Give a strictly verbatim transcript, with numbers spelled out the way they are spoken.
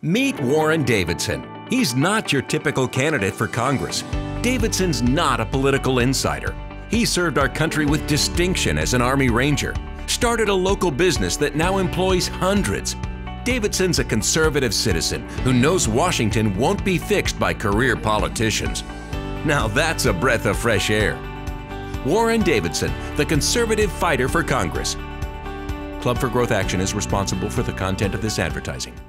Meet Warren Davidson. He's not your typical candidate for Congress. Davidson's not a political insider. He served our country with distinction as an Army Ranger, started a local business that now employs hundreds. Davidson's a conservative citizen who knows Washington won't be fixed by career politicians. Now that's a breath of fresh air. Warren Davidson, the conservative fighter for Congress. Club for Growth Action is responsible for the content of this advertising.